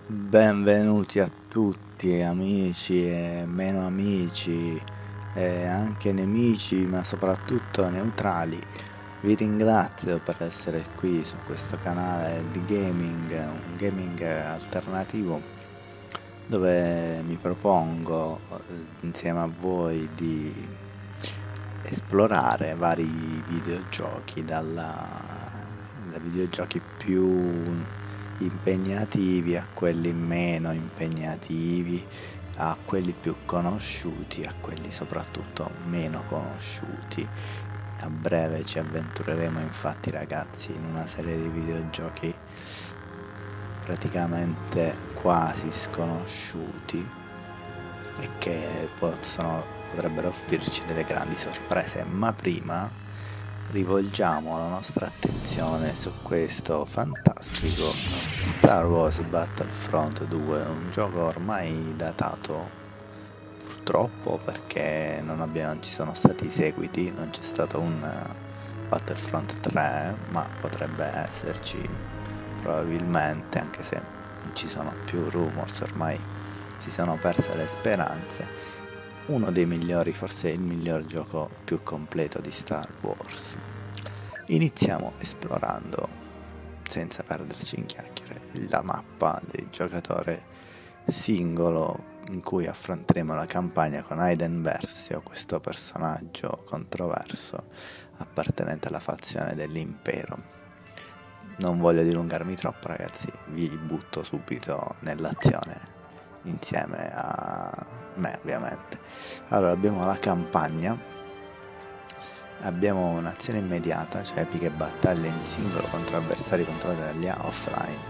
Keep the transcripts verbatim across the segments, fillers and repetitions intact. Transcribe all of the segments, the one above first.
Benvenuti a tutti, amici e meno amici, e anche nemici, ma soprattutto neutrali. Vi ringrazio per essere qui su questo canale di gaming, un gaming alternativo, dove mi propongo eh, insieme a voi di esplorare vari videogiochi, dalla, da videogiochi più impegnativi a quelli meno impegnativi, a quelli più conosciuti, a quelli soprattutto meno conosciuti. A breve ci avventureremo infatti, ragazzi, in una serie di videogiochi praticamente quasi sconosciuti e che possono, potrebbero offrirci delle grandi sorprese, ma prima rivolgiamo la nostra attenzione su questo fantastico Star Wars Battlefront due, un gioco ormai datato purtroppo, perché non, abbiamo, non ci sono stati seguiti, non c'è stato un Battlefront tre, ma potrebbe esserci probabilmente, anche se non ci sono più rumors, ormai si sono perse le speranze. Uno dei migliori, forse il miglior gioco più completo di Star Wars. Iniziamo esplorando, senza perderci in chiacchiere, la mappa del giocatore singolo, in cui affronteremo la campagna con Aiden Versio, questo personaggio controverso appartenente alla fazione dell'Impero. Non voglio dilungarmi troppo, ragazzi, vi butto subito nell'azione insieme a me, ovviamente. Allora, abbiamo la campagna, abbiamo un'azione immediata, cioè epiche battaglie in singolo contro avversari controllati dagli A offline,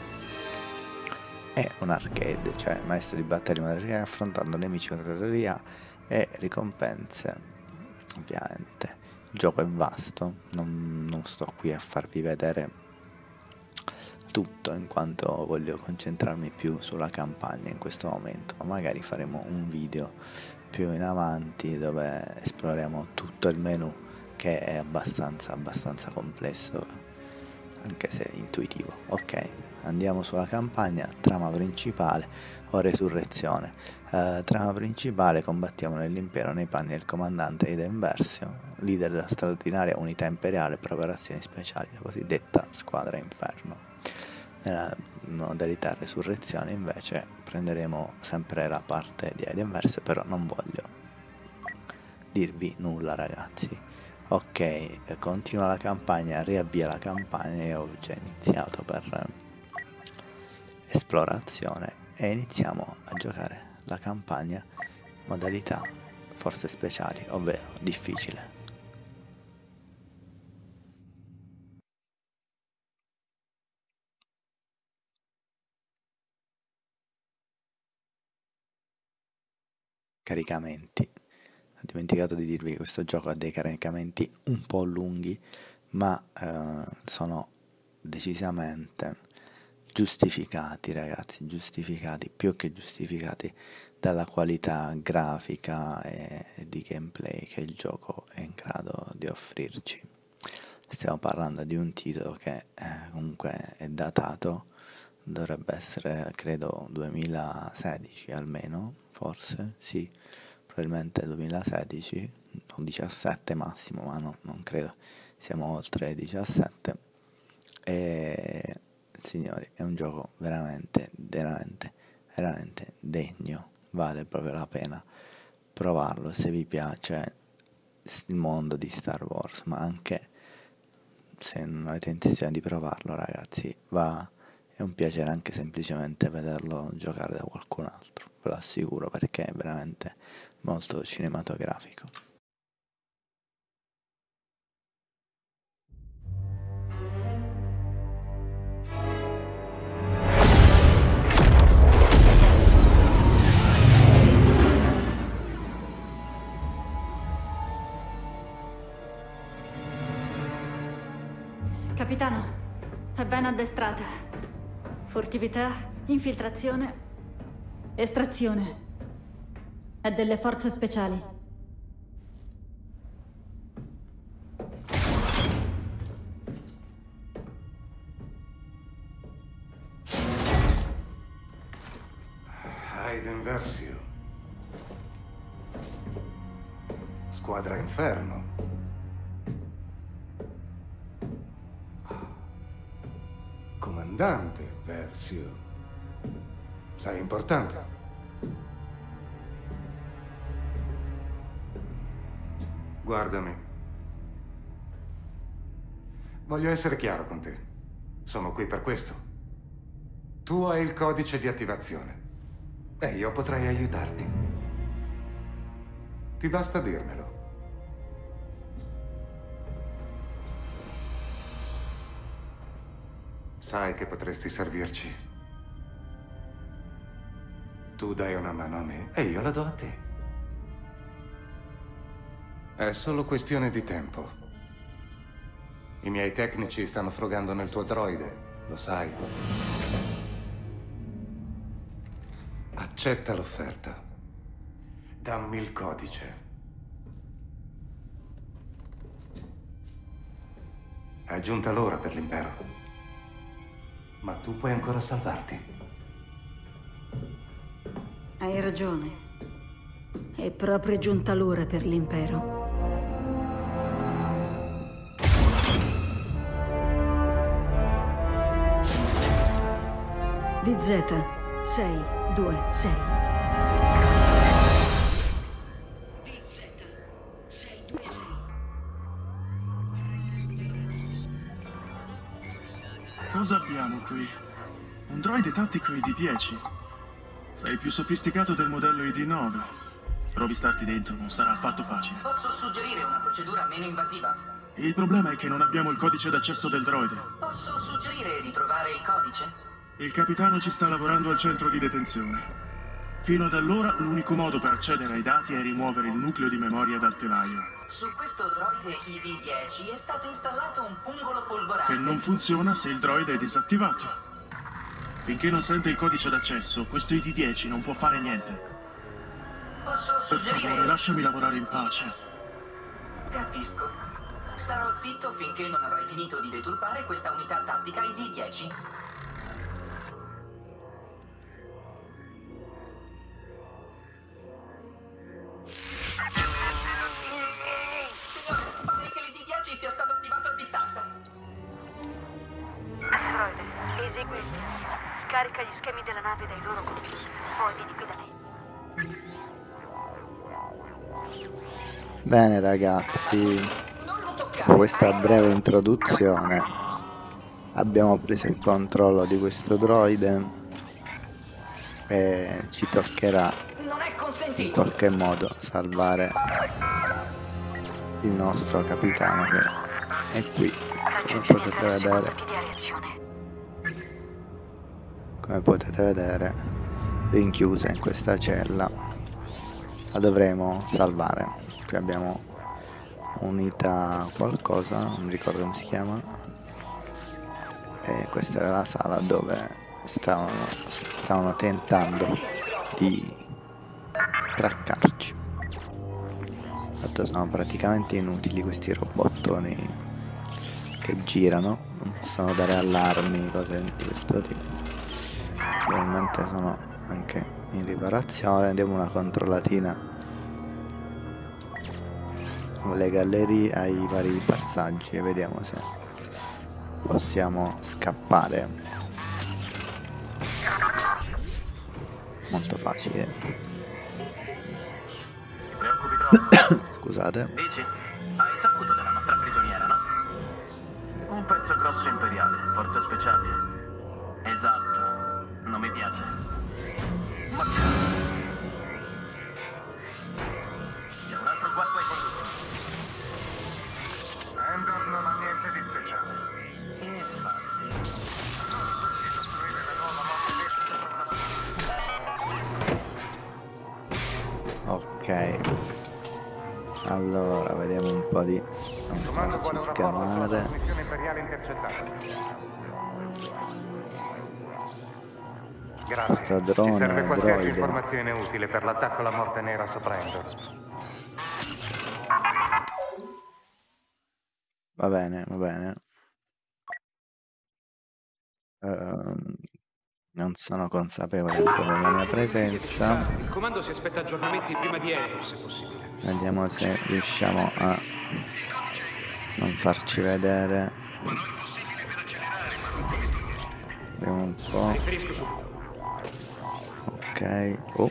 e un arcade, cioè maestro di battaglia moderna affrontando nemici contro dagli A e ricompense, ovviamente. Il gioco è vasto, non, non sto qui a farvi vedere tutto, in quanto voglio concentrarmi più sulla campagna in questo momento, ma magari faremo un video più in avanti dove esploriamo tutto il menu, che è abbastanza abbastanza complesso, anche se intuitivo. Ok, andiamo sulla campagna. Trama principale o resurrezione. Eh, trama principale: combattiamo nell'impero nei panni del comandante Aiden Versio, leader della straordinaria unità imperiale per operazioni speciali, la cosiddetta squadra inferno. Nella modalità resurrezione invece prenderemo sempre la parte di Aiden Versio, però non voglio dirvi nulla, ragazzi. Ok, continua la campagna, riavvia la campagna. Io ho già iniziato per esplorazione e iniziamo a giocare la campagna modalità forze speciali, ovvero difficile. Caricamenti. Ho dimenticato di dirvi che questo gioco ha dei caricamenti un po' lunghi, ma eh, sono decisamente giustificati, ragazzi, giustificati, più che giustificati dalla qualità grafica e di gameplay che il gioco è in grado di offrirci. Stiamo parlando di un titolo che eh, comunque è datato, dovrebbe essere credo duemilasedici almeno, forse, sì, probabilmente duemilasedici o diciassette massimo, ma no, non credo siamo oltre i diciassette. E signori, è un gioco veramente, veramente, veramente degno, vale proprio la pena provarlo se vi piace il mondo di Star Wars, ma anche se non avete intenzione di provarlo, ragazzi, va, è un piacere anche semplicemente vederlo giocare da qualcun altro, ve lo assicuro, perché è veramente molto cinematografico. Capitano, è ben addestrata. Furtività, infiltrazione, estrazione. È delle forze speciali. Raiden Versio. Squadra Inferno. Comandante Versio. Sei importante. Guardami. Voglio essere chiaro con te. Sono qui per questo. Tu hai il codice di attivazione. E io potrei aiutarti. Ti basta dirmelo. Sai che potresti servirci. Tu dai una mano a me e io la do a te. È solo questione di tempo. I miei tecnici stanno frugando nel tuo droide, lo sai. Accetta l'offerta. Dammi il codice. È giunta l'ora per l'impero. Ma tu puoi ancora salvarti. Hai ragione. È proprio giunta l'ora per l'impero. V Z sei due sei. V Z sei due sei. Cosa abbiamo qui? Un droide tattico I D dieci. Sei più sofisticato del modello I D nove. Provi starti dentro, non sarà affatto facile. Posso suggerire una procedura meno invasiva? Il problema è che non abbiamo il codice d'accesso del droide. Posso suggerire di trovare il codice? Il capitano ci sta lavorando al centro di detenzione. Fino ad allora l'unico modo per accedere ai dati è rimuovere il nucleo di memoria dal telaio. Su questo droide I D dieci è stato installato un pungolo folgorante. Che non funziona se il droide è disattivato. Finché non sente il codice d'accesso, questo I D dieci non può fare niente. Posso Per suggerire... favore, lasciami lavorare in pace. Capisco. Starò zitto finché non avrai finito di deturpare questa unità tattica I D dieci. Signore, pare che l'I D dieci sia stato attivato a distanza. Droide, esegui. Scarica gli schemi della nave dai loro computer. Poi vieni qui da me. Bene ragazzi, Non lo toccare. dopo questa breve introduzione abbiamo preso il controllo di questo droide e ci toccherà Non è in consentito. qualche modo salvare il nostro capitano che è qui, come potete vedere. Di reazione. Come potete vedere, rinchiusa in questa cella. La dovremo salvare. Qui abbiamo unità qualcosa, non mi ricordo come si chiama. E questa era la sala dove stavano, stavano tentando di traccarci. Tanto sono praticamente inutili questi robottoni che girano, non possono dare allarmi, cose di questo tipo. Probabilmente sono anche in riparazione. Diamo una controllatina alle gallerie, ai vari passaggi e vediamo se possiamo scappare. Molto facile. Ti preoccupi troppo? Scusate. Dici? Hai saputo della nostra prigioniera, no? Un pezzo grosso imperiale, forze speciali. Esatto, non mi piace. Ma che... C'è un altro guasto ai conduttori. Endor non ha niente di speciale. Infatti. Così costruire la nuova morte. Ok. Allora, vediamo un po' di non farci sgamare. Missione imperiale intercettata. Grazie. Questo Ci drone, serve qualsiasi droide. informazione utile per l'attacco alla morte nera sopra Endor. Va bene, va bene. Ehm, Non sono consapevole ancora della mia presenza. Il comando si aspetta aggiornamenti prima di Endor, se possibile. Vediamo se riusciamo a non farci vedere. Vediamo un po'. Riferisco subito. Ok. Oh.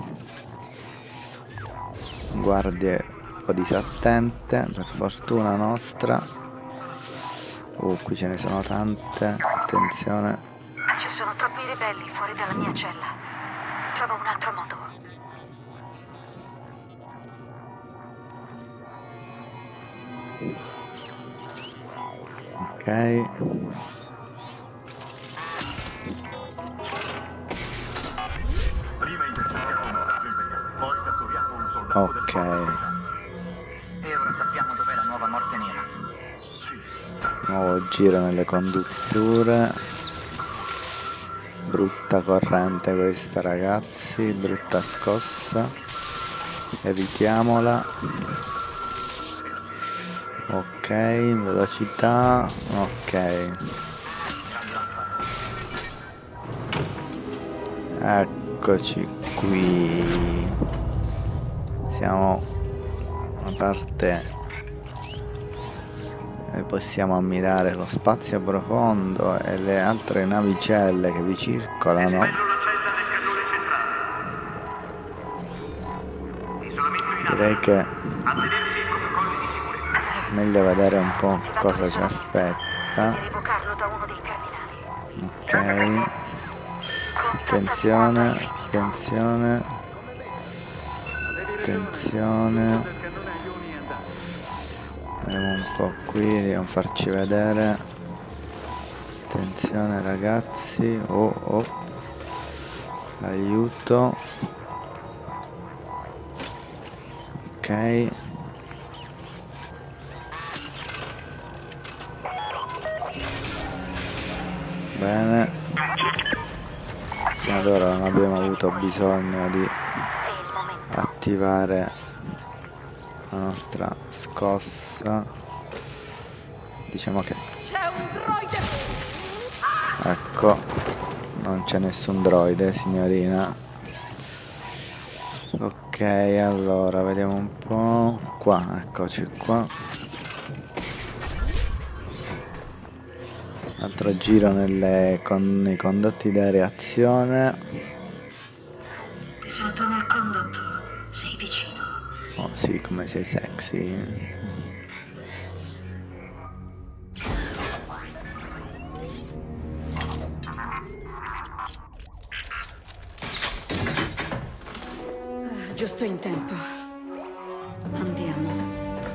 Guardie un po' disattente, per fortuna nostra. Oh, qui ce ne sono tante. Attenzione. Ci sono troppi ribelli fuori dalla mia cella. Trova un altro modo. Ok. Prima investigaziamo un messaggio imperiale, poi catturiamo un soldato Ok. del E ora sappiamo dov'è la nuova morte nera. Nuovo giro nelle condutture. Brutta corrente questa, ragazzi, brutta scossa. Evitiamola. Ok, velocità. Ok. Eccoci qui. Siamo a parte e possiamo ammirare lo spazio profondo e le altre navicelle che vi circolano. Direi che è meglio vedere un po' cosa ci aspetta. Rievocarlo da uno dei terminali. Ok. Attenzione, attenzione. Attenzione. Andiamo un po' qui di non farci vedere. Attenzione ragazzi. Oh oh. Aiuto. Ok. Bene. Fino ad ora non abbiamo avuto bisogno di attivare la nostra scossa. Diciamo che ecco, non c'è nessun droide, signorina. Ok, allora vediamo un po'. Qua, eccoci qua. Altro giro nelle con i condotti da reazione. Sento nel condotto. Sei vicino. Oh sì, come sei sexy. Ah, giusto in tempo. Andiamo.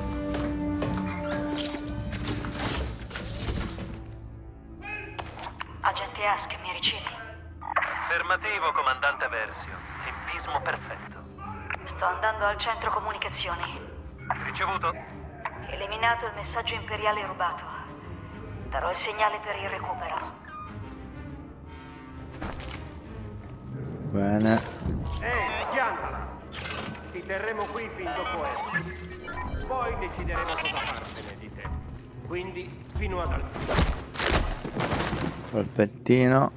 Agente Ask, mi ricevi? Affermativo, comandante Versio. Tempismo perfetto. Sto andando al centro comunicazioni. Ricevuto? Eliminato il messaggio imperiale rubato. Darò il segnale per il recupero. Bene. Ehi, piantala! Ti terremo qui fin dopo Endor. Poi decideremo cosa farsene di te. Quindi, fino ad allora. Colpettino.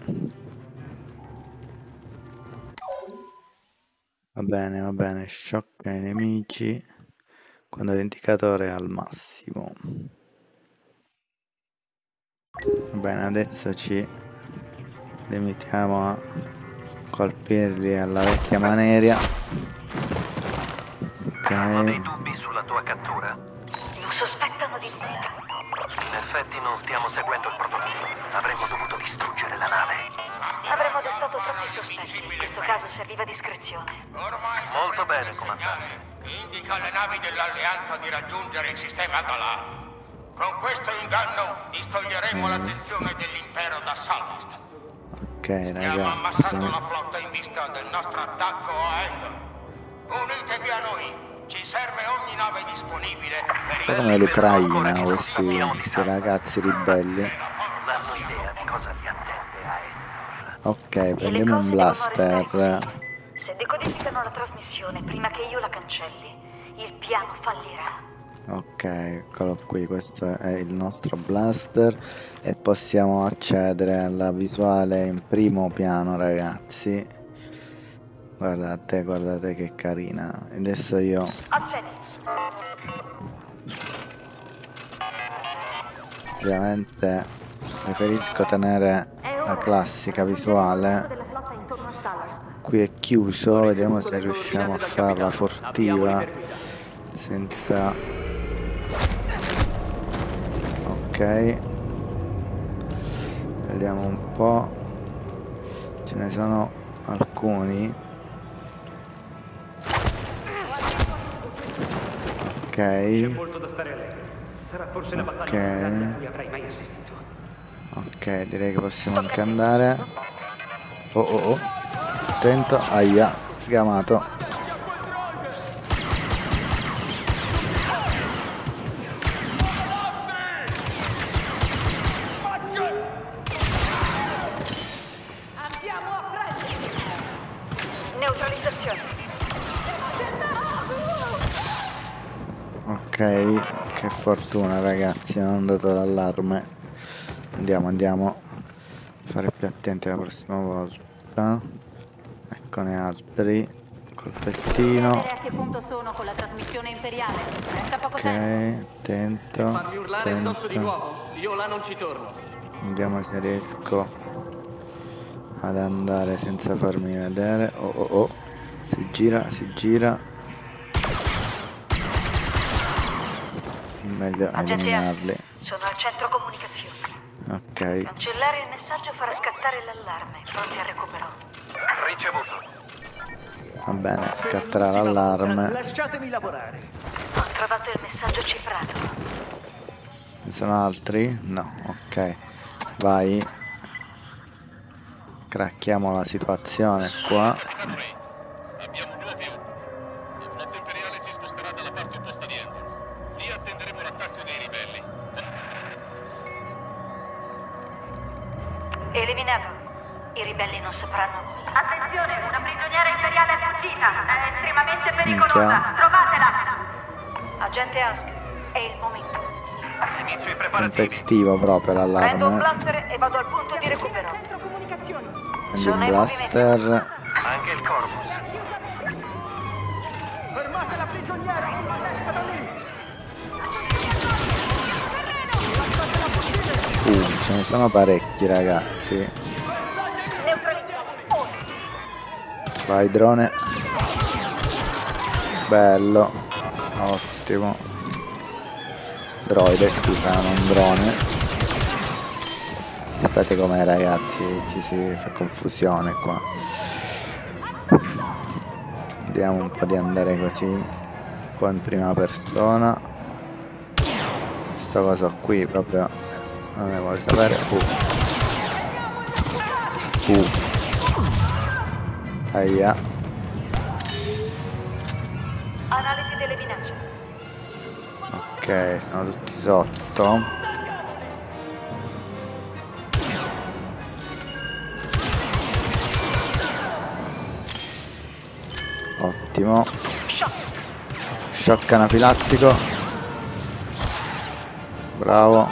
Va bene, va bene. Sciocca i nemici quando l'indicatore è al massimo. Va bene, adesso ci limitiamo a colpirli alla vecchia maniera. Ok. Hanno dei dubbi sulla tua cattura? Non sospettano di nulla. In effetti non stiamo seguendo il protocollo. Avremmo dovuto distruggere la nave. Avremmo destato troppi sospetti. In questo caso serviva discrezione. Molto bene, comandante. Che indica alle navi dell'Alleanza di raggiungere il sistema Galar. Con questo inganno distoglieremo Mm. l'attenzione dell'impero da Salvest. Ok Stiamo ragazzi. ammassando la flotta in vista del nostro attacco a Endor. Unitevi a noi. Ci serve ogni nave disponibile per Un po' il... come l'Ucraina, questi, questi ragazzi ribelli. Non hanno idea di cosa li attende a Endor. Ok, E le prendiamo un cose blaster. devono restare così. Se decodificano la trasmissione prima che io la cancelli, il piano fallirà. Ok, eccolo qui, questo è il nostro blaster e possiamo accedere alla visuale in primo piano, ragazzi. Guardate, guardate che carina. Adesso io Accedi. ovviamente preferisco tenere la classica visuale. Qui è chiuso, vediamo se riusciamo a farla furtiva senza... Ok, vediamo un po', ce ne sono alcuni. Ok, ok, ok, direi che possiamo anche andare. Oh oh oh, attento, aia, sgamato. Ok, che fortuna ragazzi, non ho dato l'allarme. Andiamo, andiamo a fare più attenti la prossima volta. Eccone altri. Colpettino. Ok, attento, attento. Io là non ci torno. Vediamo se riesco ad andare senza farmi vedere. Oh oh oh, si gira, si gira. Meglio eliminarli. Sono al centro comunicazioni. Ok. Cancellare il messaggio farà scattare l'allarme. Pronti al recupero. Ricevuto. Va bene, scatterà l'allarme. Lasciatemi lavorare. Ho trovato il messaggio cifrato. Ne sono altri? No, ok. Vai. Cracchiamo la situazione qua. Abbiamo due più. La flotta imperiale si sposterà dalla parte opposta di Endor. Lì attenderemo l'attacco dei ribelli. Eliminato. I ribelli non sapranno nulla. Attenzione, una prigioniera imperiale è fuggita. È estremamente pericolosa. Minchia. Trovatela. Agente Ask, è il momento. Inizio i preparativi. Tempestivo proprio Prendo un l'allarme. blaster e vado al punto di recupero. Prendi un blaster. Anche il corpus. Fermate la prigioniera! Non esca da lì! Uh, ce ne sono parecchi ragazzi. Vai drone. Bello. Ottimo. Droide, scusa, non drone. Sapete com'è ragazzi, ci si fa confusione qua. Vediamo un po' di andare così un po' in prima persona. Sto coso qui proprio non ne vuole sapere. Uh. Uh. Aia. Analisi delle minacce. Ok, sono tutti sotto. Ottimo. Shock anafilattico. Bravo.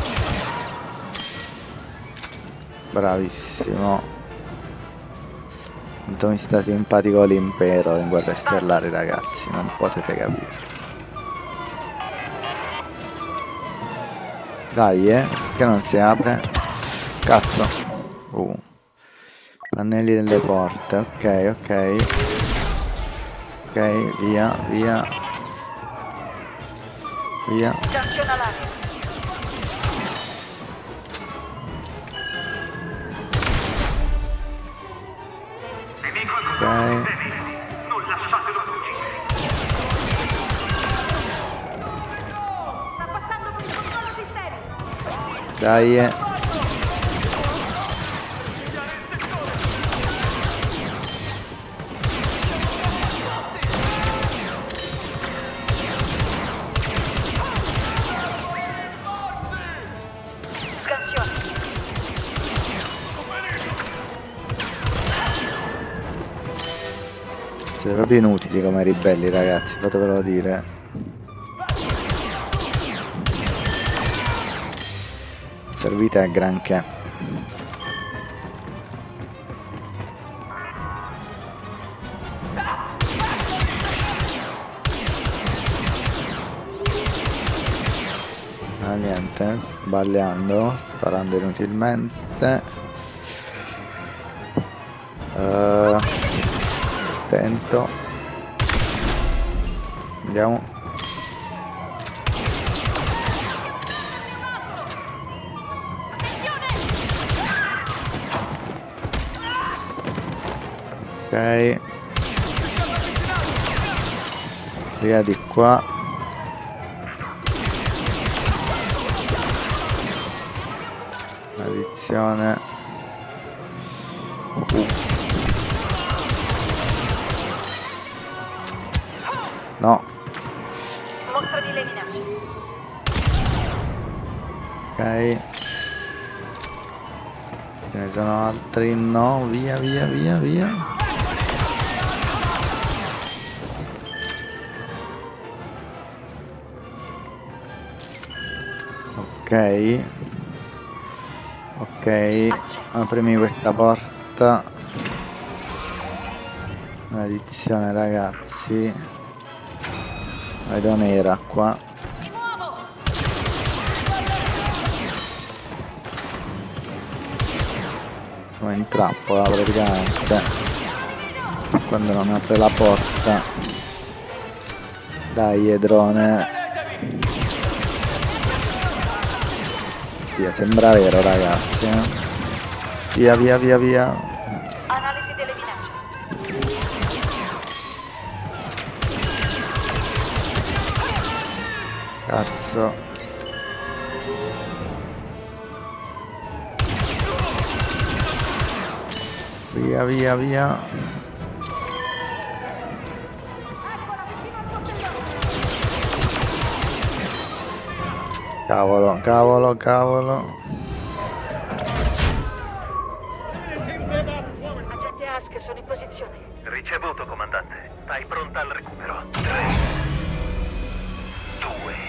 Bravissimo. Quanto mi sta simpatico l'impero in Guerre Stellari ragazzi, non potete capire. Dai eh, che non si apre. Cazzo. Uh. Pannelli delle porte, ok, ok. Ok, via, via. Via. Scansiona l'aria. Ok. Non lasciatelo fuggire. Sta passando per il controllo sistemi. Dai eh. Siete proprio inutili come ribelli ragazzi, fatevelo dire. servite a granché. Ah, niente, sbagliando, sparando inutilmente. Uh, attento. Andiamo. Ok, via di qua. Maledizione. uh. No. Mostra di le minacce. Ok, ce ne sono altri. No, via via via via. Ok, ok, aprimi questa porta. Maledizione, ragazzi. Vedo nera qua. Sono in trappola praticamente. Quando non apre la porta. Dai, drone. Via, sembra vero, ragazzi. Eh? Via, via, via, via. Analisi delle minacce. Cazzo. Via, via, via. Cavolo, cavolo, cavolo. Agente Ask, sono in posizione. Ricevuto, comandante. Stai pronta al recupero. Tre, due.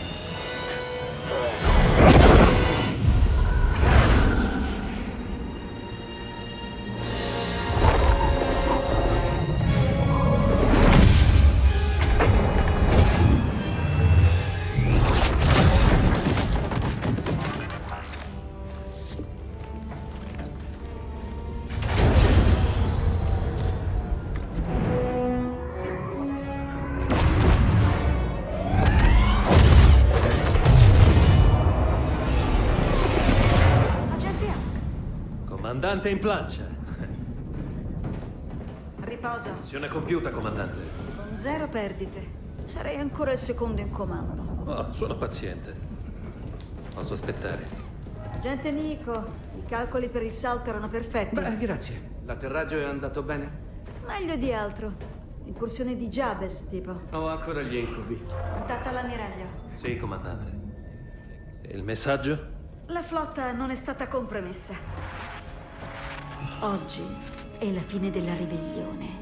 Comandante in plancia. Riposo. Missione compiuta, comandante. Con zero perdite. Sarei ancora il secondo in comando. Oh, sono paziente. Posso aspettare. Agente Nico, i calcoli per il salto erano perfetti. Beh, grazie. L'atterraggio è andato bene? Meglio di altro. Incursione di Jabez, tipo. Ho ancora gli incubi. Contatta l'ammiraglio. Sì, comandante. E il messaggio? La flotta non è stata compromessa. Oggi è la fine della ribellione.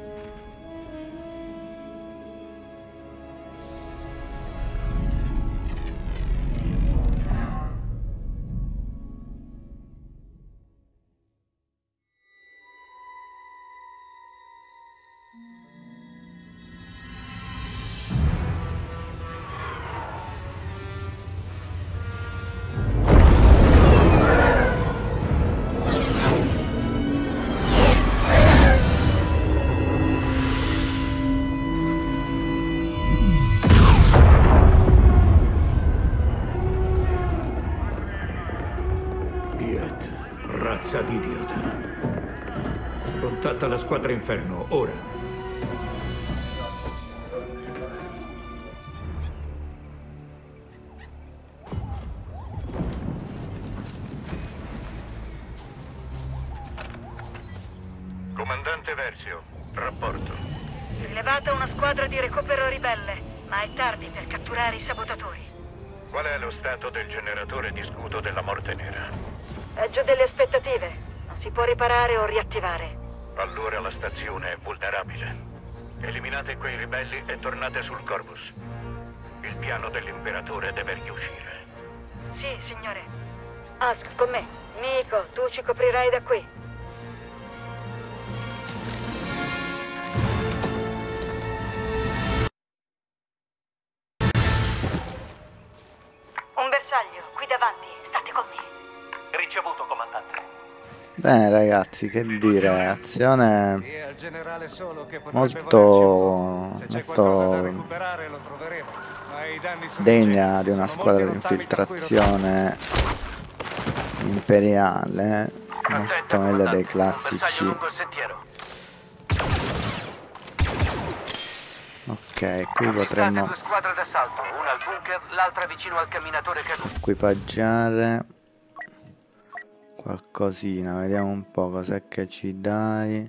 Razza di idiota. Contatta la squadra Inferno, ora. Comandante Versio, rapporto. Rilevata una squadra di recupero ribelle, ma è tardi per catturare i sabotatori. Qual è lo stato del generatore di scudo della Morte Nera? Peggio delle aspettative. Non si può riparare o riattivare. Allora la stazione è vulnerabile. Eliminate quei ribelli e tornate sul Corvus. Il piano dell'imperatore deve riuscire. Sì, signore. Ask, con me. Miko, tu ci coprirai da qui. Un bersaglio, qui davanti. State con me. Ricevuto, comandante. Bene ragazzi, che dire, azione molto, molto degna di una squadra di infiltrazione imperiale, molto meglio dei classici. Ok, qui potremmo due squadre d'assalto, una al bunker, l'altra vicino al camminatore caduto. equipaggiare qualcosina, vediamo un po' cos'è che ci dai.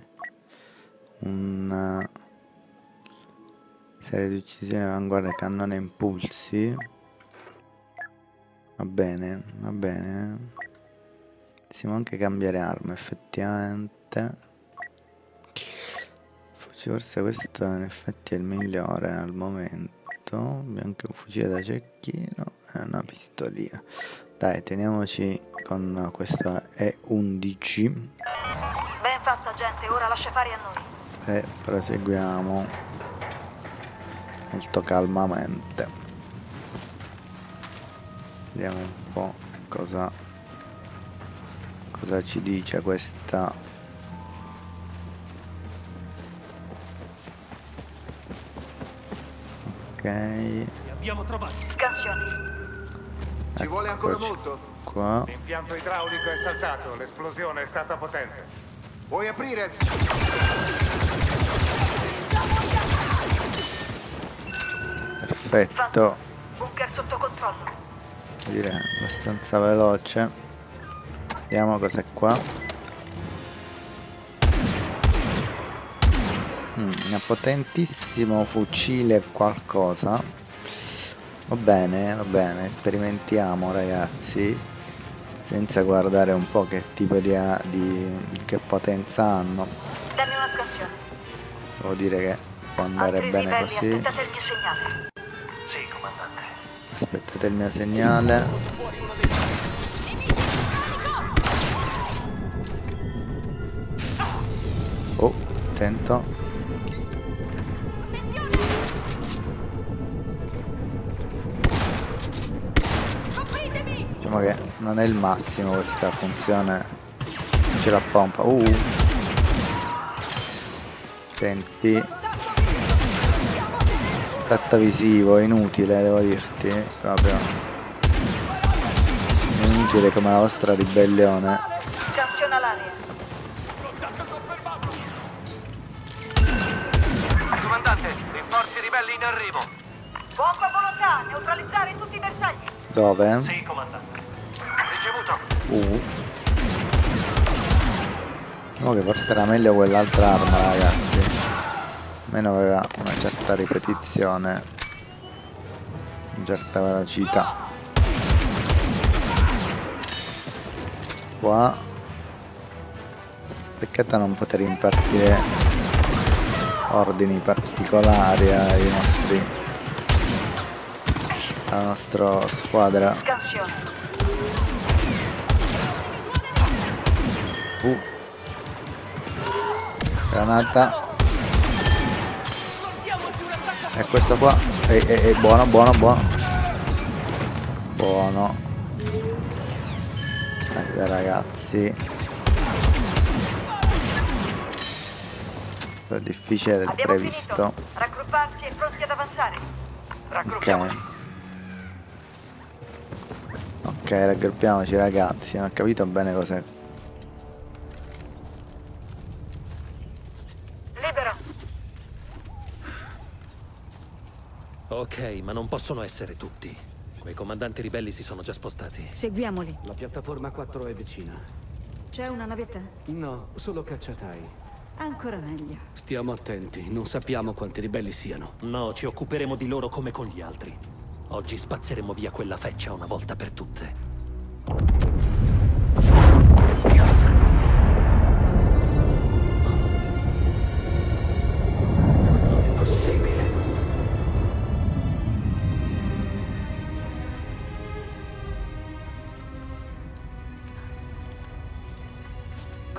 Una serie di uccisioni avanguardia, cannone impulsi. Va bene, va bene. Possiamo anche cambiare arma effettivamente. Forse questo in effetti è il migliore al momento. Abbiamo anche un fucile da cecchino e una pistolina. Dai, teniamoci con questo E undici. Ben fatto, agente. Ora lascia fare a noi. E proseguiamo molto calmamente. Vediamo un po' cosa, cosa ci dice questa. Ok. Abbiamo trovato. Scansione. Ci vuole ancora molto? Qua. L'impianto idraulico è saltato, l'esplosione è stata potente. Vuoi aprire? Perfetto. Bunker sotto controllo. Direi abbastanza veloce. Vediamo cos'è qua. Mm, un potentissimo fucile qualcosa. Va bene, va bene, sperimentiamo ragazzi, senza guardare un po' che tipo di, di che potenza hanno. Dammi una scansione. Devo dire che può andare Altri bene livelli, così. aspettate il mio segnale. Sì, comandante. Aspettate il mio segnale. Oh, attento. Diciamo che non è il massimo questa funzione. Ce la pompa. Uh. Senti. Aspetta visivo, inutile devo dirti. Proprio. Inutile come la vostra ribellione. Scansiona l'aria. Comandante, rinforzi ribelli in arrivo. Bomba volontà, neutralizzare tutti i bersagli. Dove? Sì, comandante. Ricevuto. Uh. Diciamo che forse era meglio quell'altra arma, ragazzi. Almeno aveva una certa ripetizione, una certa velocità. Qua. Peccato non poter impartire ordini particolari ai nostri, alla nostra squadra. Scansione. Uh. Granata. E questo qua è, è, è buono, buono, buono. Buono. Eh, ragazzi. È difficile del Abbiamo previsto. finito. Raggrupparsi e pronti ad avanzare. Ok. Ok, raggruppiamoci ragazzi. Non ho capito bene cos'è. Libero. Ok, ma non possono essere tutti. Quei comandanti ribelli si sono già spostati. Seguiamoli. La piattaforma quattro è vicina. C'è una navetta? No, solo cacciatai. Ancora meglio. Stiamo attenti, non sappiamo quanti ribelli siano. No, ci occuperemo di loro come con gli altri. Oggi spazzeremo via quella feccia una volta per tutte.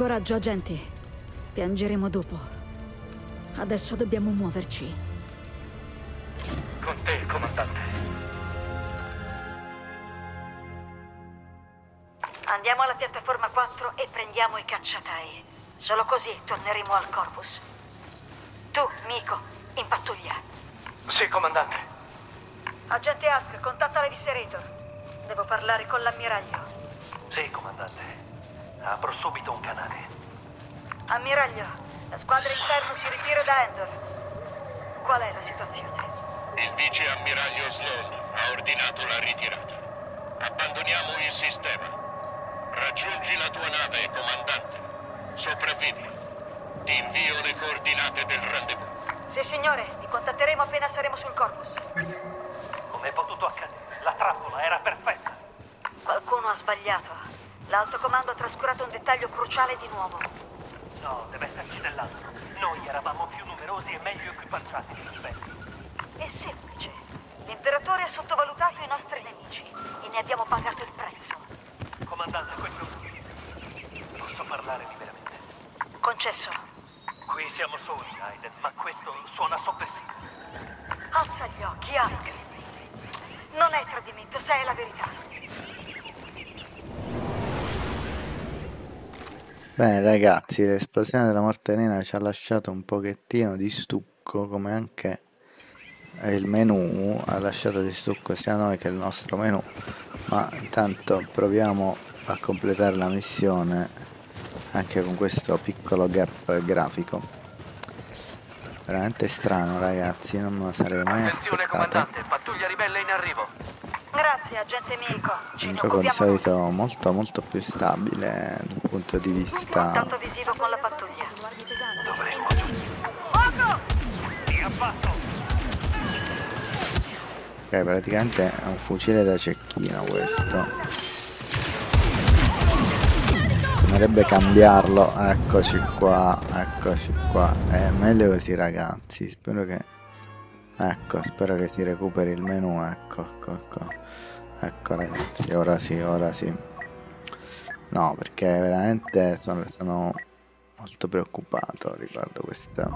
coraggio, agenti. Piangeremo dopo. Adesso dobbiamo muoverci. Con te, comandante. Andiamo alla piattaforma quattro e prendiamo i cacciatai. Solo così torneremo al Corvus. Tu, Miko, in pattuglia. Sì, comandante. Agente Ask, contatta l'Eviscerator. Devo parlare con l'ammiraglio. Sì, comandante. Apro subito un canale. Ammiraglio, la squadra Inferno si ritira da Endor. Qual è la situazione? Il vice ammiraglio Sloan ha ordinato la ritirata. Abbandoniamo il sistema. Raggiungi la tua nave, comandante. Sopravvivi. Ti invio le coordinate del rendezvous. Sì, signore, ti contatteremo appena saremo sul Corvus. Come è potuto accadere? La trappola era perfetta. Qualcuno ha sbagliato. L'alto comando ha trascurato un dettaglio cruciale di nuovo. No, deve esserci dell'altro. Noi eravamo più numerosi e meglio equipaggiati di livelli. È semplice. L'imperatore ha sottovalutato i nostri nemici e ne abbiamo pagato il prezzo. Comandante, questo... Posso parlare liberamente? Concesso. Qui siamo soli, Aiden, ma questo suona soppressivo. Alza gli occhi, Ask. Non è tradimento, se è la verità. Bene ragazzi, l'esplosione della morte nera ci ha lasciato un pochettino di stucco, come anche il menu ha lasciato di stucco sia noi che il nostro menu, ma intanto proviamo a completare la missione anche con questo piccolo gap grafico. Veramente strano ragazzi, non me lo sarei mai Attenzione, aspettato. comandante, pattuglia ribelle in arrivo. Grazie, agente Miko. Ci Un ne gioco di occupiamo solito molto molto più stabile dal punto di vista... Contatto visivo con la pattuglia. Dovremmo... Fuoco! Ti abbatto! Ok, praticamente è un fucile da cecchino questo. Bisognerebbe cambiarlo. Eccoci qua, eccoci qua. È meglio così ragazzi. Spero che... Ecco, spero che si recuperi il menu. Ecco, ecco, ecco. Ecco ragazzi, ora sì, ora sì. No, perché veramente sono, sono molto preoccupato riguardo questo...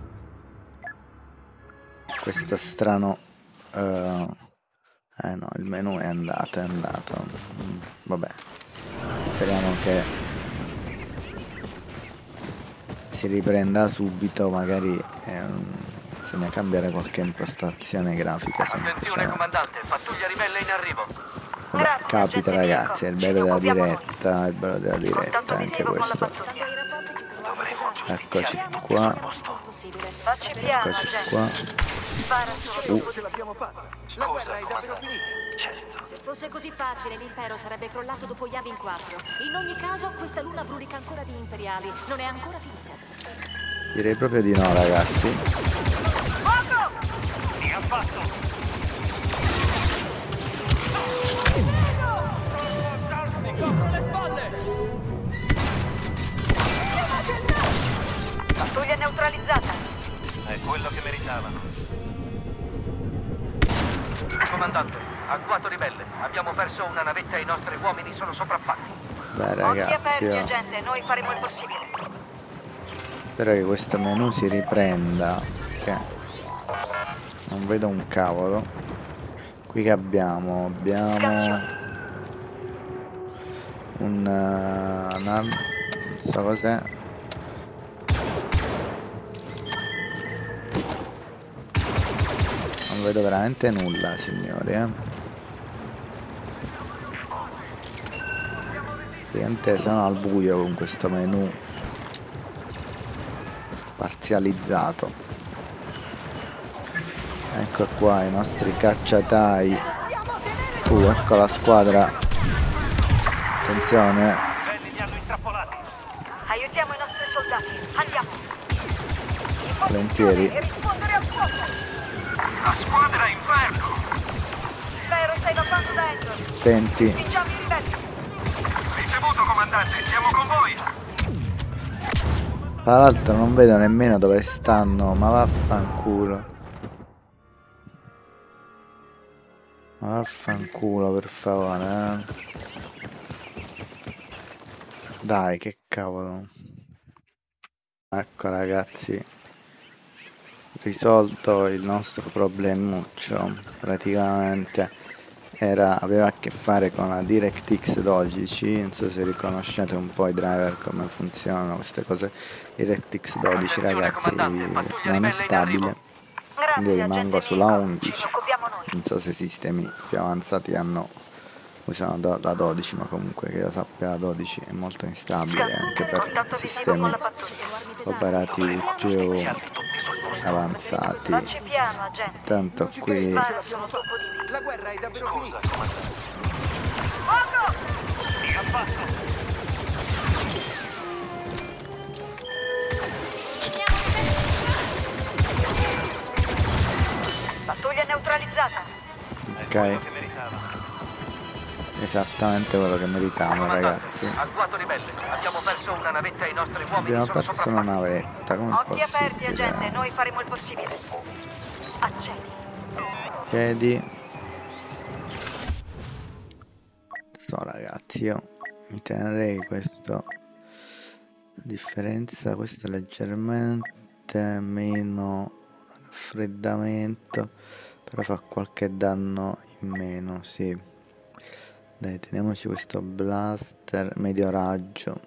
Questo strano... Uh, eh no, il menu è andato, è andato. Mm, vabbè. Speriamo che si riprenda subito, magari ehm, bisogna cambiare qualche impostazione grafica Attenzione, comandante, pattuglia ribelle in arrivo. Vabbè, capita ragazzi, è il bello della diretta, è il bello della diretta anche questo. Eccoci qua. Eccoci qua. Uh. La guerra è davvero finita. Se fosse così facile, l'impero sarebbe crollato dopo Yavin quattro. In ogni caso, questa luna brulica ancora di imperiali. Non è ancora finita. Direi proprio di no, ragazzi. Fuoco! Mi ha fatto! Mi copro le spalle! Pattuglia neutralizzata. È quello che meritavano. Comandante, agguato ribelle. Abbiamo perso una navetta e i nostri uomini sono sopraffatti. Beh Occhi ragazzi, aperti, io agente, noi faremo il possibile. spero che questo menu si riprenda, perché non vedo un cavolo. Qui che abbiamo? Abbiamo un uh, una, non so cos'è. Non vedo veramente nulla, signori, eh. Praticamente sono al buio con questo menu parzializzato. Ecco qua i nostri cacciatai. Uh, ecco la squadra. Attenzione. Aiutiamo i nostri soldati. Andiamo. Volentieri. E rispondere al fuoco. La squadra Inferno! Spero stai evacuando da Endor. Attenti. Spingiamo i ribelli. Ricevuto, comandante, siamo con voi! Tra l'altro non vedo nemmeno dove stanno, ma vaffanculo. Ma vaffanculo, per favore, eh. Dai, che cavolo. Ecco ragazzi, risolto il nostro problemuccio. Praticamente era, aveva a che fare con la DirectX dodici. Non so se riconoscete un po' i driver, come funzionano queste cose. DirectX dodici ragazzi non è stabile, quindi rimango sulla undici. Non so se sistemi più avanzati hanno usano da, da dodici, ma comunque che io sappia la dodici è molto instabile anche per sistemi operativi più avanzati. Tanto qui La guerra è davvero finita. Pattuglia neutralizzata. ok, esattamente quello che meritavamo ragazzi. Agguato ribelle, abbiamo perso una navetta e i nostri uomini Abbiamo sono perso una navetta, come Occhi aperti, agente, possibile? noi faremo il possibile. Accedi. Chiedi. No ragazzi, io mi tenerei questo, la differenza, questo è leggermente meno raffreddamento, però fa qualche danno in meno, sì. Dai, teniamoci questo blaster medio raggio.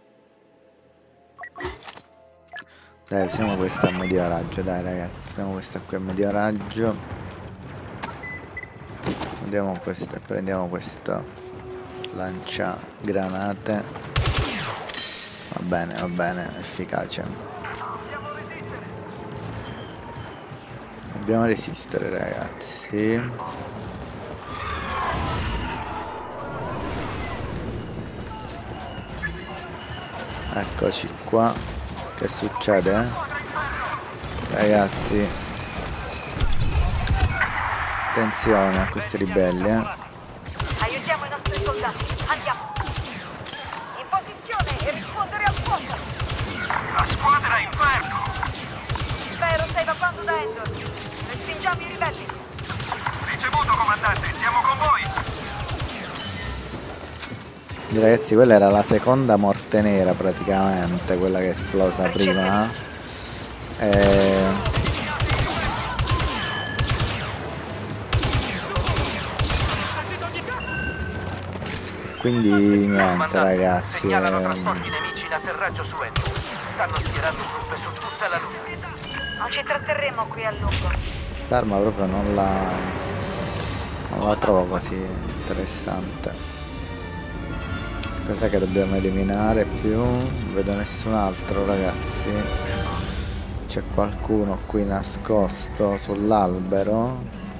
Dai, usiamo questa a medio raggio, dai ragazzi, usiamo questa qui a medio raggio. Andiamo questa e prendiamo questa lancia granate. Va bene, va bene, efficace. Dobbiamo resistere ragazzi. Eccoci qua. Che succede? Eh? Ragazzi, attenzione a questi ribelli, eh? Aiutiamo i nostri soldati. Andiamo. In posizione e rispondere al fuoco. La squadra inferno! Spero stai evacuando da Endor. Respingiamo i ribelli. Ricevuto, comandante, siamo con voi! Ragazzi, quella era la seconda morte nera praticamente, quella che è esplosa prima. E... quindi niente ragazzi. Segnalano ehm, trasporti nemici in atterraggio su Endor. Stanno schierando truppe su tutta la luna. Non ci tratterremo qui a lungo. Quest'arma proprio non la non la trovo così interessante. Cos'è che dobbiamo eliminare più? Non vedo nessun altro ragazzi. C'è qualcuno qui nascosto sull'albero?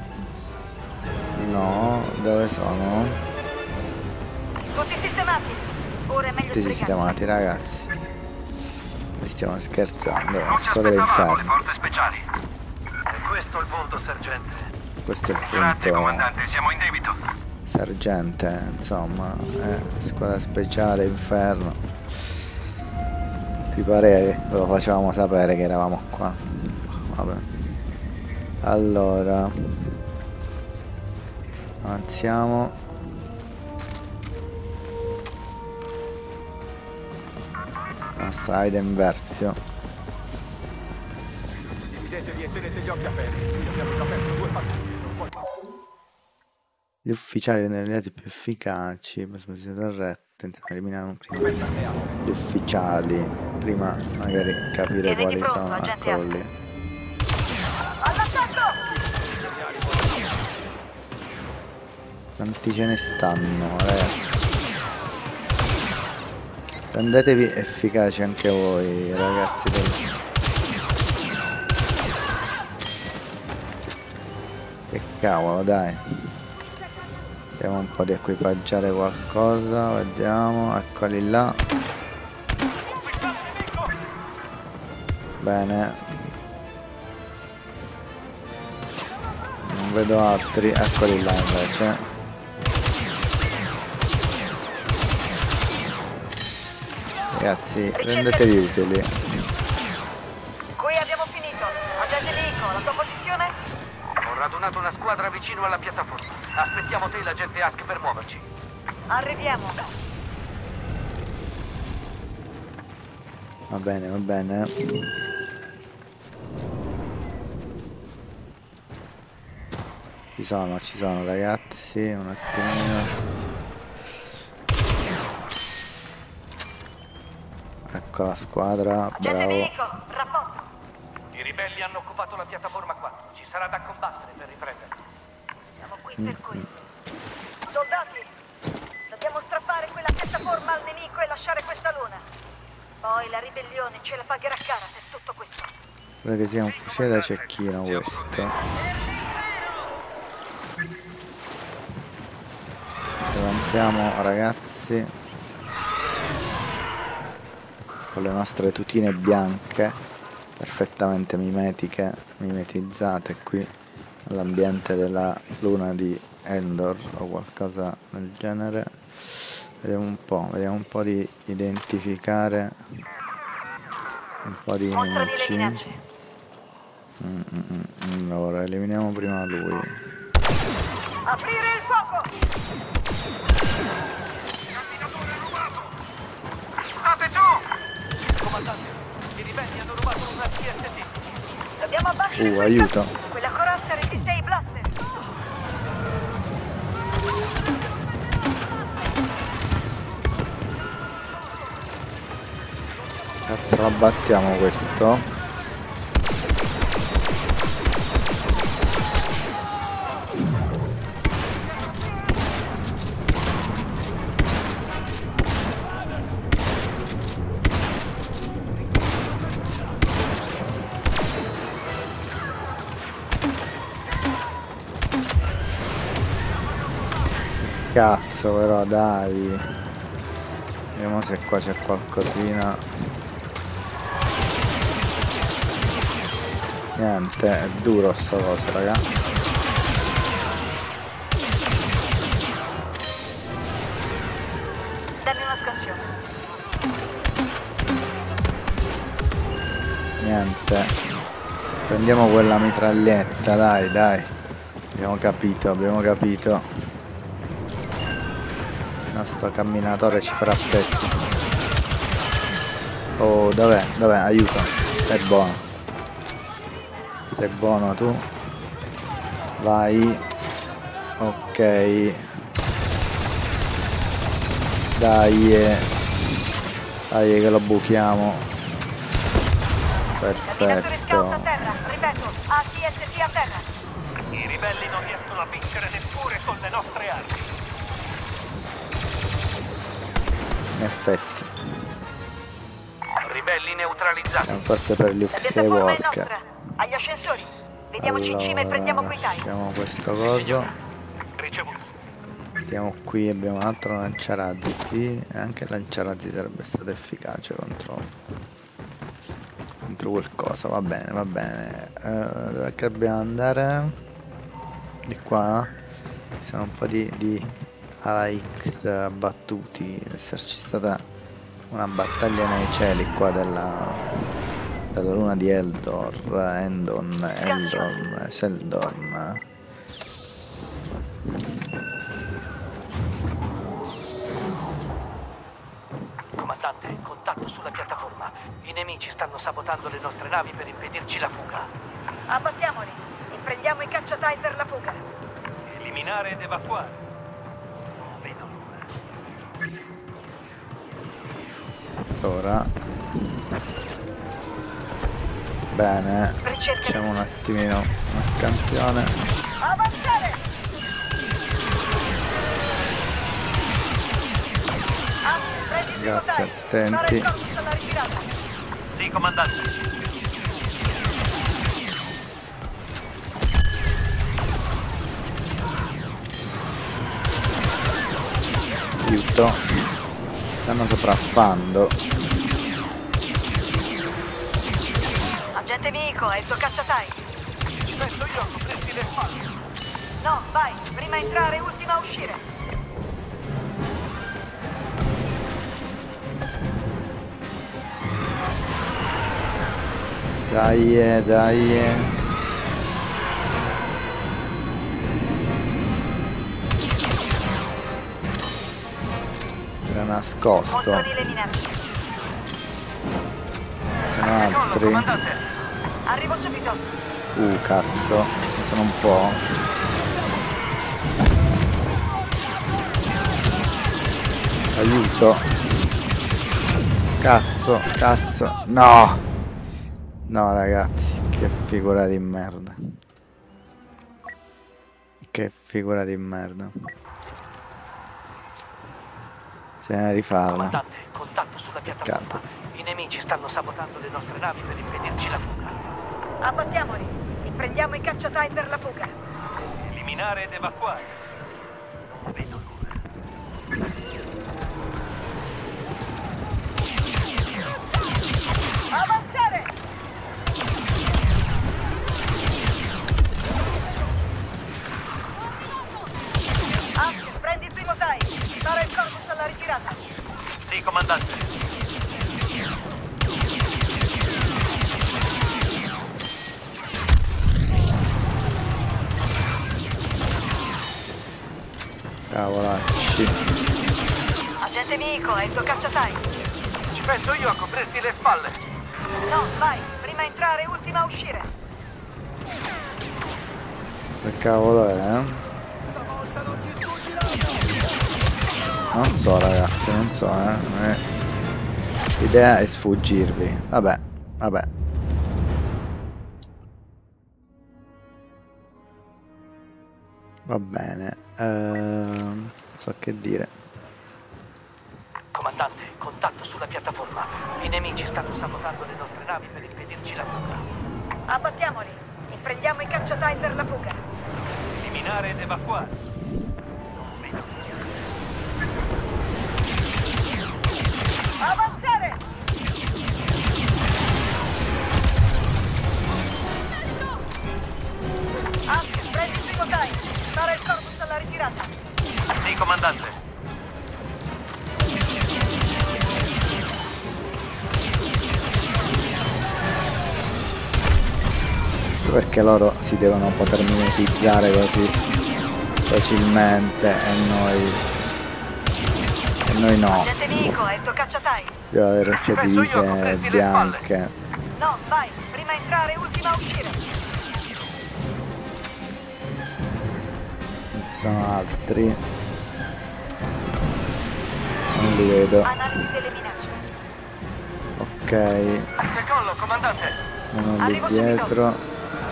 No, dove sono? Tutti sistemati. Ora è meglio Tutti sbrigarsi. sistemati ragazzi. Mi stiamo scherzando. Non ci Squadra aspettavamo le inferno. forze speciali. E questo è il punto, sergente. Questo è il Grazie, punto. comandante, siamo in debito. Sergente, insomma, eh, squadra speciale inferno. Ti pare ve lo facevamo sapere che eravamo qua. Vabbè. Allora avanziamo. La strada inversio. Dividetevi e tenete gli occhi aperti. Abbiamo già perso due pattuglie. Non può... Gli ufficiali erano gli alleati più efficaci. Eliminare prima gli ufficiali. Prima magari capire quali sono. Eccolo lì. Quanti ce ne stanno, ragazzi? Rendetevi efficaci anche voi, ragazzi del... Che cavolo, dai. Vediamo un po' di equipaggiare qualcosa, vediamo, eccoli là. Bene. Non vedo altri, eccoli là invece. Ragazzi, rendetevi utili. Qui abbiamo finito. Agente Nico, la tua posizione? Ho radunato una squadra vicino alla piattaforma. Aspettiamo te e l'agente Ask per muoverci. Arriviamo. Va bene, va bene. Ci sono, ci sono ragazzi, un attimino. Ecco la squadra, bravo. I ribelli hanno occupato la piattaforma quattro. Ci sarà da combattere per riprenderla. Siamo qui per questo. Soldati, dobbiamo strappare quella piattaforma al nemico e lasciare questa luna. Poi la ribellione ce la pagherà cara per tutto questo. Credo che sia un fucile da cecchino questo. Avanziamo ragazzi con le nostre tutine bianche perfettamente mimetiche, mimetizzate qui all'ambiente della luna di Endor o qualcosa del genere. Vediamo un po', vediamo un po' di identificare un po' di nemici. Mm, mm, mm. Allora eliminiamo prima lui. Aprire il fuoco! State giù! Comandante, i ribelli hanno rubato una T S T. Dobbiamo abbattere Uh, aiuto. quella corazza resiste ai blaster. Cazzo, lo abbattiamo questo. Cazzo però dai. Vediamo se qua c'è qualcosina. Niente, è duro sto coso raga. Dammi una scansione. Niente. Prendiamo quella mitraglietta, dai, dai. Abbiamo capito, abbiamo capito. Il nostro camminatore ci farà pezzi. Oh, dov'è? Dov'è? Aiuto. Stai buono. Stai buono tu. Vai. Ok. Dai. Dai che lo buchiamo. Perfetto. Ripeto, A T S T a terra. I ribelli non riescono a vincere neppure con le nostre armi. In effetti. Ribelli neutralizzati. Siamo forse per Luke Skywalker. Agli ascensori. Vediamoci in cima e prendiamo quei tagli. Lasciamo questo coso. Ricevuto. Andiamo qui, abbiamo un altro lanciarazzi. E anche il lanciarazzi sarebbe stato efficace contro Contro quel coso. Va bene, va bene. uh, Dove che dobbiamo andare? Di qua. Ci sono un po' di, di ala X abbattuti. Deve esserci stata una battaglia nei cieli qua della della luna di Eldor, Endon, Eldon, Seldon. Comandante, contatto sulla piattaforma. I nemici stanno sabotando le nostre navi per impedirci la fuga. Abbattiamoli e prendiamo i cacciatai per la fuga. Eliminare ed evacuare. Non vedo l'ora. Ora. Bene. Facciamo un attimino una scansione. Avanzare! Ragazzi, attenti. Sì, comandante. Aiuto. Stanno sopraffando. Agente Mico, è il tuo cacciatai. Ci metto io a coprirti le spalle. No, vai. Prima entrare, ultima uscire. Dai, dai. Era nascosto. Mostrami le minacce. sono altri. Arrivo subito. Uh, cazzo, ci sono un po'. Aiuto. Cazzo, cazzo. No! No, ragazzi, che figura di merda. Che figura di merda. Bisogna rifarla. Comandante, contatto sulla piattaforma. I nemici stanno sabotando le nostre navi per impedirci la fuga. Abbattiamoli e prendiamo i cacciatai per la fuga. Eliminare ed evacuare. Non vedo l'ora. Avanzare! Anzi, prendi il primo tai. Spara il corpus alla ritirata. Sì, comandante. Cavolacci. Agente Miiko, è il tuo cacciatai. Ci penso io a coprirti le spalle. No, vai. Prima entrare, ultima a uscire. Che cavolo è? Non so, ragazzi, non so, eh. eh. L'idea è sfuggirvi. Vabbè, vabbè. Va bene. Ehm, non so che dire. Comandante, contatto sulla piattaforma. I nemici stanno sabotando le nostre navi per impedirci la fuga. Abbattiamoli e prendiamo i cacciatai per la fuga. Eliminare ed evacuare. Avanzare! Anzi, prendi il primo tai. Spara il corpus alla ritirata. Sì, comandante. Perché loro si devono poter mimetizzare così facilmente e noi e noi no. Agente Miiko, è il tuo cacciatai. Devo avere queste divise bianche. No, vai. Prima entrare, ultima a uscire. Ci sono altri. Non li vedo. Analisi delle minacce. Ok. Decollo, comandante. Uno lì dietro.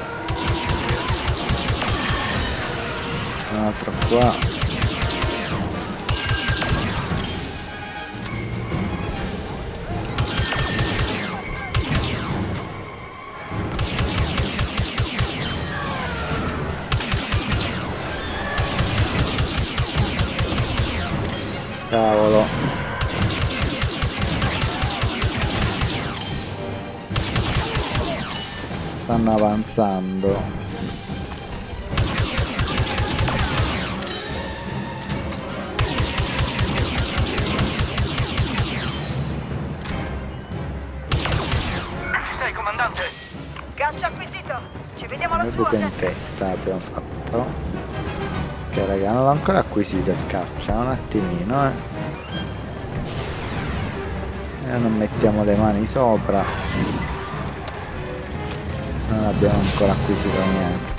Un altro qua. Cavolo. Stanno avanzando. Caccia acquisito. Ci vediamo lassù. Buco in testa abbiamo fatto. Ok, raga, non l'ho ancora acquisito il caccia. Un attimino, eh. E non mettiamo le mani sopra. Non abbiamo ancora acquisito niente.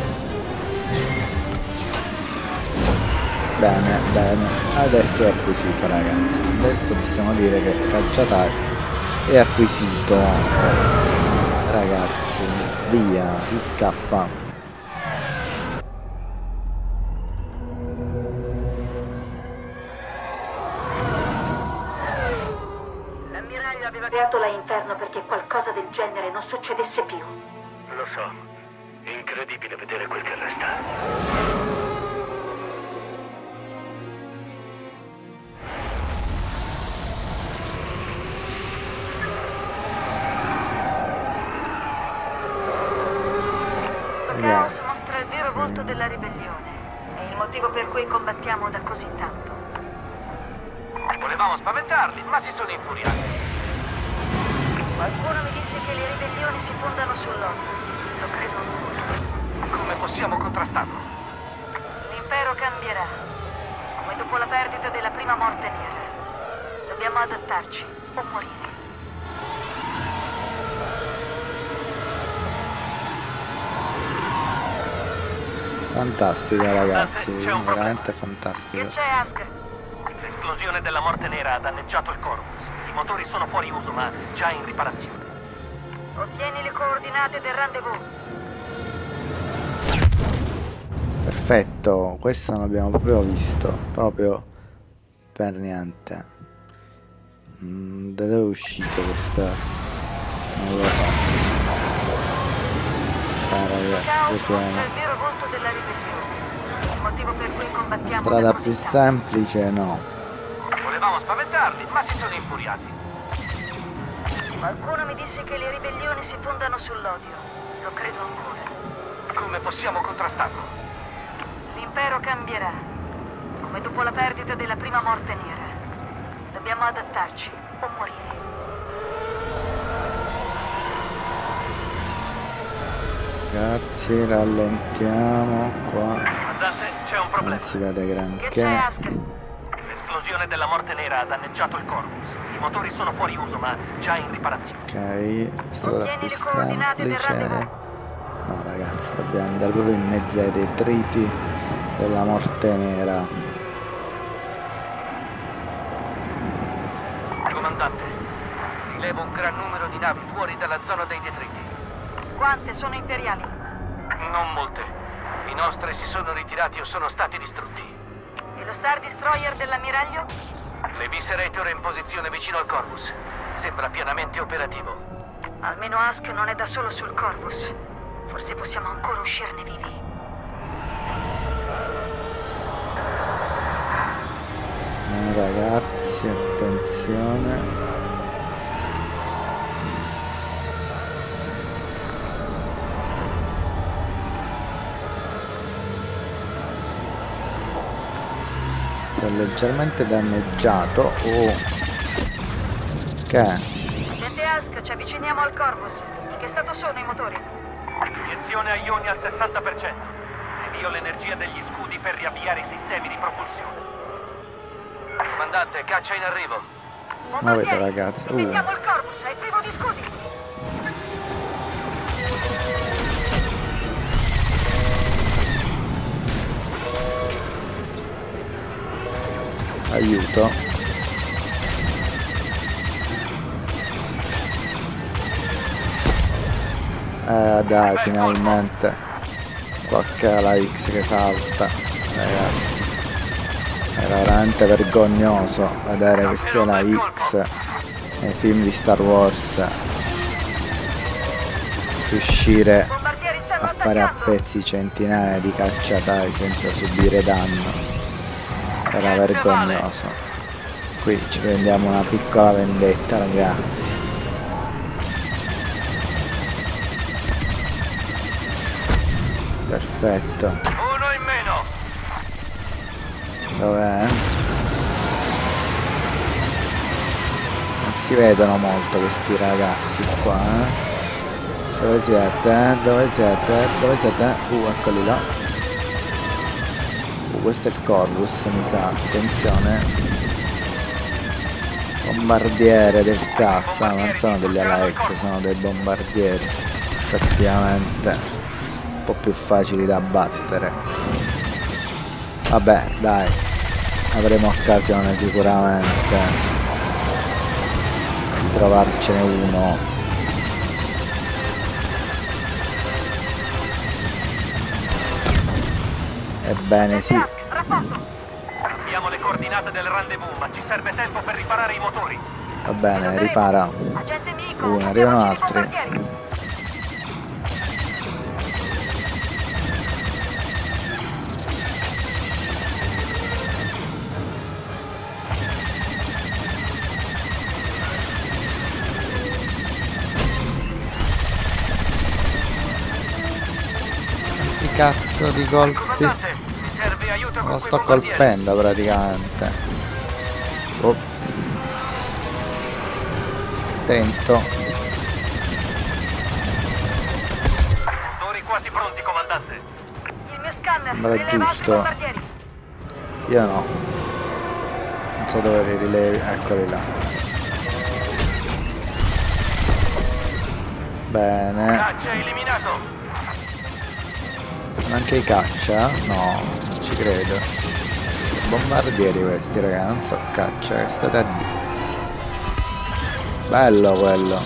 Bene, bene. Adesso è acquisito, ragazzi. Adesso possiamo dire che il cacciatai è acquisito. Ragazzi, via, si scappa. L'ammiraglio aveva creato là interno perché qualcosa del genere non succedesse più. Lo so. Incredibile vedere quel che resta. Caos mostra il vero volto della ribellione. È il motivo per cui combattiamo da così tanto. Volevamo spaventarli, ma si sono infuriati. Qualcuno mi disse che le ribellioni si fondano sull'odio. Lo credo ancora. Come possiamo contrastarlo? L'impero cambierà. Come dopo la perdita della prima morte nera. Dobbiamo adattarci o morire. Fantastico ragazzi, veramente fantastico. Che c'è, Ask? L'esplosione della Morte Nera ha danneggiato il Corvus. I motori sono fuori uso, ma già in riparazione. Ottieni le coordinate del rendezvous. Perfetto, questo non l'abbiamo proprio visto, proprio per niente. Mm, da dove è uscito questo? Non lo so. Dai ragazzi, sappiamo. La strada più semplice no. Volevamo spaventarli, ma si sono infuriati. Qualcuno mi disse che le ribellioni si fondano sull'odio. Lo credo ancora. Come possiamo contrastarlo? L'impero cambierà. Come dopo la perdita della prima Morte Nera. Dobbiamo adattarci o morire. Ragazzi, rallentiamo qua. C'è un problema. Non si vede granché. L'esplosione della Morte Nera ha danneggiato il Corvus. I motori sono fuori uso, ma già in riparazione. Ok, strada più semplice. No ragazzi, dobbiamo andare proprio in mezzo ai detriti della Morte Nera. Comandante, rilevo un gran numero di navi fuori dalla zona dei detriti. Quante sono imperiali? Non molte. I nostri si sono ritirati o sono stati distrutti. E lo Star Destroyer dell'ammiraglio? Le Viscerator è in posizione vicino al Corvus. Sembra pienamente operativo. Almeno Ask non è da solo sul Corvus. Forse possiamo ancora uscirne vivi. Eh, ragazzi, attenzione. Sto leggermente danneggiato. Oh. Che? Agente Ask, ci avviciniamo al Corvus. In che stato sono i motori? Iniezione a ioni al sessanta per cento. Invio l'energia degli scudi per riavviare i sistemi di propulsione. Comandante, caccia in arrivo. Muovete ragazzi. Uh. Mettiamo il Corvus, è privo di scudi. Aiuto. Eh dai, finalmente qualche ala X che salta, ragazzi. Era veramente vergognoso vedere questi ala X nei film di Star Wars riuscire a fare a pezzi centinaia di cacciatai senza subire danno. Era vergognoso. Qui ci prendiamo una piccola vendetta, ragazzi. Perfetto. Uno in meno. Dov'è? Non si vedono molto questi ragazzi qua, eh? Dove siete? Dove siete? Dove siete? Uh, eccoli là. Uh, questo è il Corvus, mi sa. Attenzione. Bombardiere del cazzo. Non sono degli ala X, sono dei bombardieri. Effettivamente un po' più facili da battere. Vabbè, dai, avremo occasione sicuramente di trovarcene uno. Ebbene sì. Abbiamo le coordinate del rendezvous, ma ci serve tempo per riparare i motori. Va bene, ripara. Uh, ne arrivano altri. Cazzo di colpi. Lo sto colpendo praticamente. Oh. Attento. Motori quasi pronti, comandante. Il mio scanner. Sembra giusto. Io no. Non so dove li rilevi. Eccoli là. Bene. Caccia eliminato. Sono anche i caccia? No, non ci credo. Sono bombardieri questi, raga, non so caccia, che state a dire. Bello quello.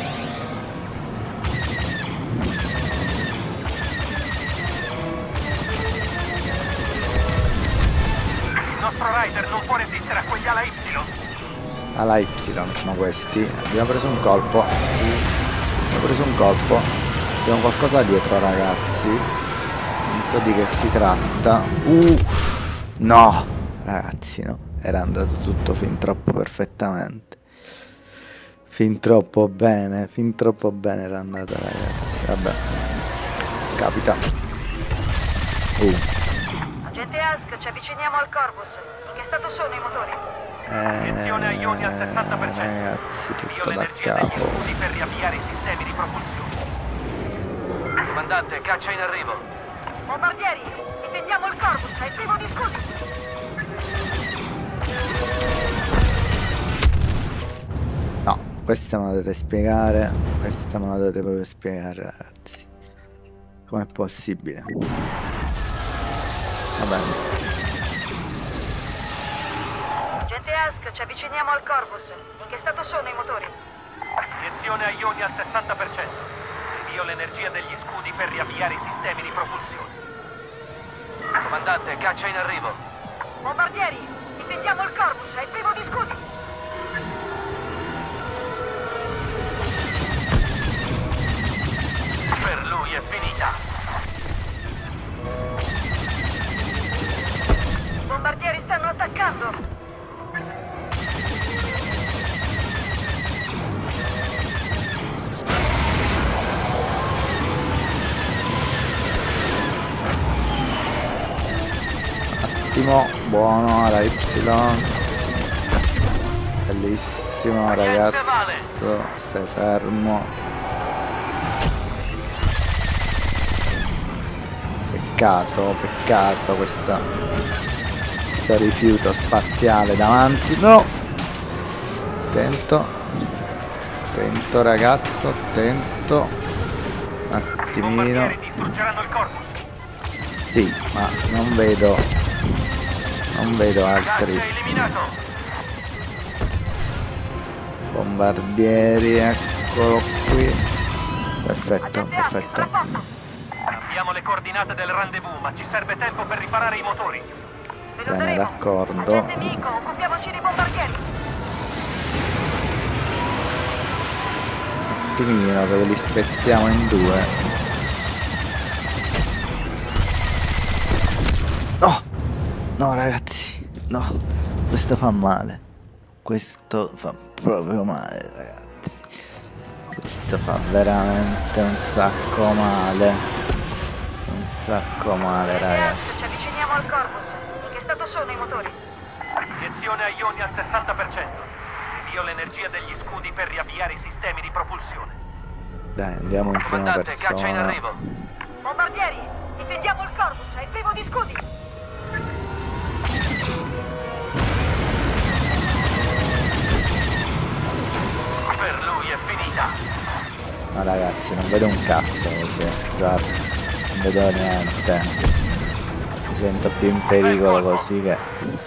Il nostro Rider non può resistere a quegli ala Y. Ala Y sono questi. Abbiamo preso un colpo. Abbiamo preso un colpo. Abbiamo qualcosa dietro, ragazzi. Non so di che si tratta. Uh, no, ragazzi, no. Era andato tutto fin troppo perfettamente. Fin troppo bene. Fin troppo bene era andato, ragazzi. Vabbè. Capita. Uh. Agente Ask, ci avviciniamo al Corvus. In che stato sono i motori? Iniezione a ioni al sessanta per cento. Ragazzi, tutto Io da l'energia degli capo. scudi per riavviare i sistemi di propulsione. Comandante, caccia in arrivo. Bombardieri, difendiamo il Corvus, è privo di scudi. No, questa me la dovete spiegare. Questa me la dovete proprio spiegare, ragazzi. Com'è possibile? Va bene. Agente Ask, ci avviciniamo al Corvus. In che stato sono i motori? Iniezione a ioni al sessanta per cento. Invio l'energia degli scudi per riavviare i sistemi di propulsione. Comandante, caccia in arrivo. Bombardieri, difendiamo il Corvus, è privo di scudi. Per lui è finita. I bombardieri stanno attaccando. Ottimo, buono, alla Y. Bellissimo, ragazzo. Stai fermo. Peccato, peccato questo, questo rifiuto spaziale davanti. No! Attento. Attento, ragazzo, attento. Un attimino. Distruggeranno il corpus. Sì, ma non vedo. Non vedo altri bombardieri. Eccolo qui. Perfetto, perfetto. Abbiamo le coordinate del rendezvous, ma ci serve tempo per riparare i motori. Bene, d'accordo. Agente Miko, occupiamoci dei bombardieri. Un attimino che ve li spezziamo in due. No! No, ragazzi, no. Questo fa male. Questo fa proprio male, ragazzi. Questo fa veramente un sacco male. Un sacco male, ragazzi. Ci avviciniamo al Corvus. In che stato sono i motori? Iniezione a ioni al sessanta per cento. Invio l'energia degli scudi per riavviare i sistemi di propulsione. Dai, andiamo in prima Comandante, caccia in persona. arrivo. Bombardieri, difendiamo il Corvus, è privo di scudi. Per lui è finita. No, ragazzi, non vedo un cazzo così, scusate. Non vedo niente. Mi sento più in pericolo così che...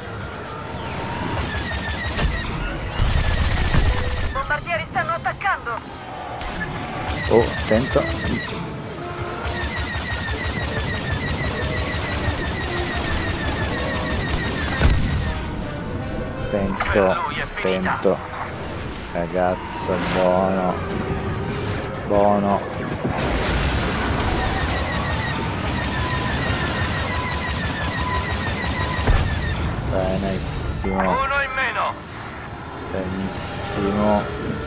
I bombardieri stanno attaccando. Oh, attento. Attento, attento. Ragazzo, buono. Buono. Benissimo. Uno in meno. Benissimo.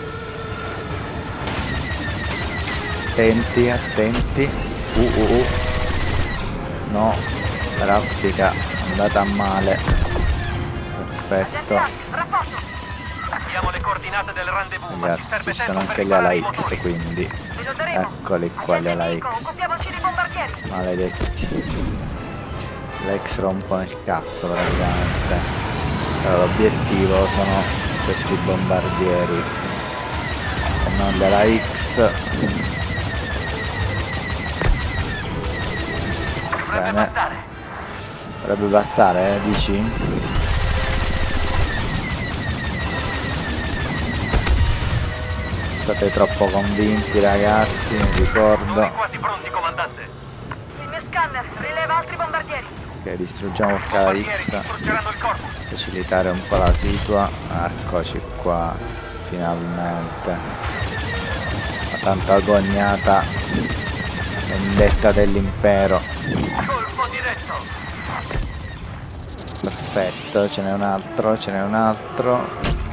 Attenti, attenti. Uh, uh, uh. No, raffica, è andata a male. Perfetto. Abbiamo le coordinate del rendezvous, ma ci Ragazzi, serve ci sono tempo per anche gli ala riparare i X, motori. quindi eccoli qua gli ala X. Occupiamoci dei bombardieri. Maledetti. L'X rompono il cazzo praticamente. Allora, l'obiettivo sono questi bombardieri e non gli ala X. bene. bastare. Dovrebbe bastare, eh, dici? State troppo convinti, ragazzi, ricordo. Quasi pronti, comandante. Il mio scanner rileva altri bombardieri. Ok, distruggiamo il K X. Facilitare un po' la situa. Eccoci qua, finalmente. La tanto agognata vendetta dell'impero. Colpo diretto. Perfetto, ce n'è un altro, ce n'è un altro.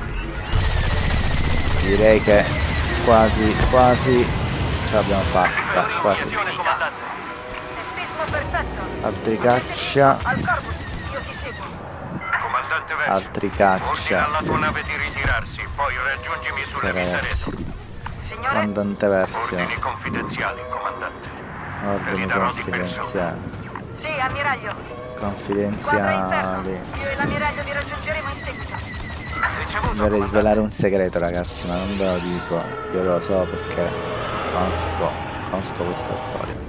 Direi che quasi, quasi ce l'abbiamo fatta, quasi. Tempismo perfetto. Altri caccia, Al Corvus, io ti seguo. Comandante Verso, altri ordina caccia. alla tua nave di ritirarsi, poi raggiungimi sulle Ok, ragazzi. Visereto. Signore? Comandante Versio. Ordini confidenziali, comandante. Ordini confidenziali. Sì, ammiraglio. Confidenziali. Io e l'ammiraglio vi raggiungeremo in seguito. Vorrei svelare un segreto, ragazzi, ma non ve lo dico. Io lo so perché conosco, conosco questa storia.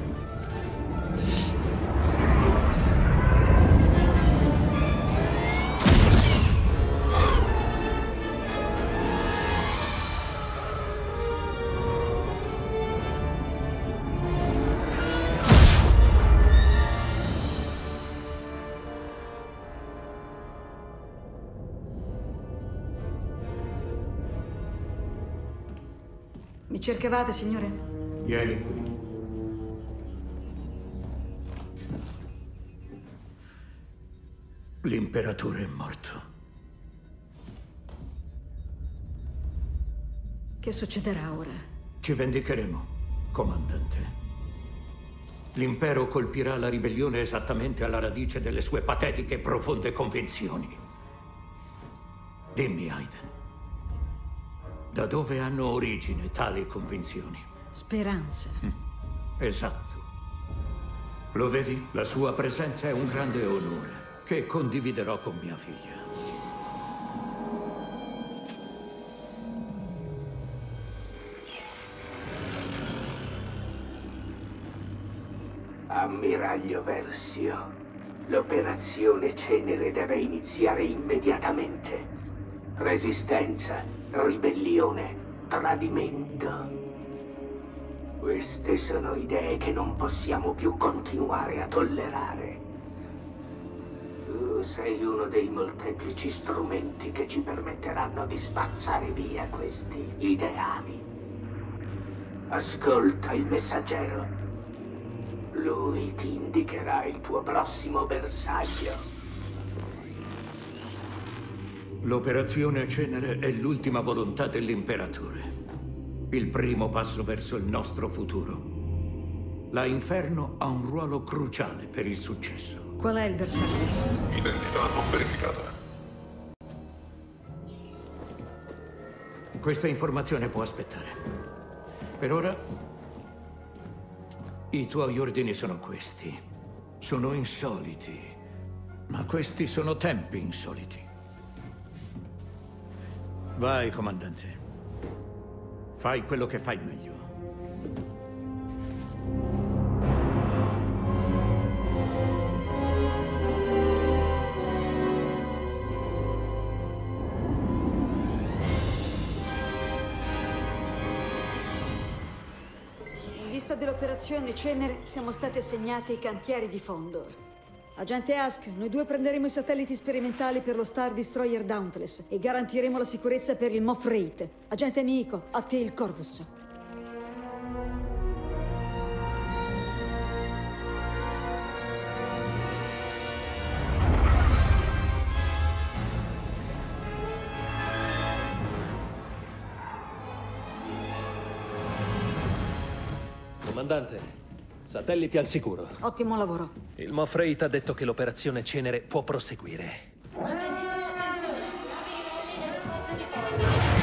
Mi cercavate, signore? Vieni qui. L'imperatore è morto. Che succederà ora? Ci vendicheremo, comandante. L'impero colpirà la ribellione esattamente alla radice delle sue patetiche e profonde convinzioni. Dimmi, Aiden, da dove hanno origine tali convinzioni? Speranza. Esatto. Lo vedi? La sua presenza è un grande onore che condividerò con mia figlia. Ammiraglio Versio, l'operazione Cenere deve iniziare immediatamente. Resistenza, ribellione, tradimento. Queste sono idee che non possiamo più continuare a tollerare. Tu sei uno dei molteplici strumenti che ci permetteranno di spazzare via questi ideali. Ascolta il messaggero. Lui ti indicherà il tuo prossimo bersaglio. L'operazione Cenere è l'ultima volontà dell'imperatore. Il primo passo verso il nostro futuro. La Inferno ha un ruolo cruciale per il successo. Qual è il bersaglio? Identità non verificata. Questa informazione può aspettare. Per ora, i tuoi ordini sono questi. Sono insoliti, ma questi sono tempi insoliti. Vai, comandante. Fai quello che fai meglio. In vista dell'operazione Cenere siamo stati assegnati ai cantieri di Fondor. Agente Ask, noi due prenderemo i satelliti sperimentali per lo Star Destroyer Dauntless e garantiremo la sicurezza per il Moff Rate. Agente Miiko, a te il Corvus. Comandante, satelliti al sicuro. Ottimo lavoro. Il Moff Rate ha detto che l'operazione Cenere può proseguire. Attenzione, attenzione! Navi ribelli nello spazio di Fondor.